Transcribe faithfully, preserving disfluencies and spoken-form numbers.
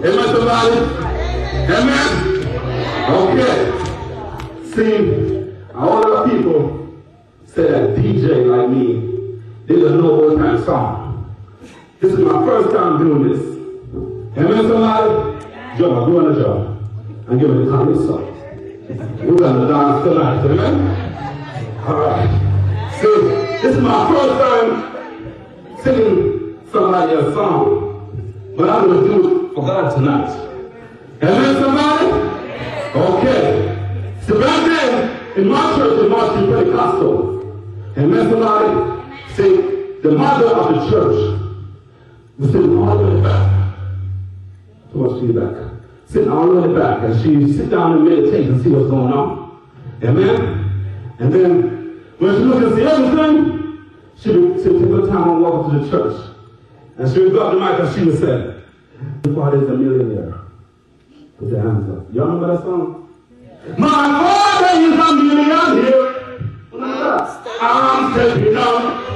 Amen, somebody? Amen? Okay. See, all the people say that D J like me did a no old time song. This is my first time doing this. Amen, somebody? Joe, doing the job. I'm giving the time this song. We're going to dance tonight, amen? All right. See, this is my first time singing somebody a song, but I'm going to do it for God tonight. Amen, somebody? Okay. So back then, in my church, in Martin Pentecostal, amen, somebody? See, the mother of the church was sitting all the way in the back. So much to the back. Sitting all the way in the back, and she sit down and meditate and see what's going on. Amen? And then, when she looked and see everything, she would, she would take her time and walk into the church. And she would go up the mic and she would say, "My father is a millionaire." Put your hands up. Y'all remember that song? Yeah. My father is a millionaire. I'm stepping up.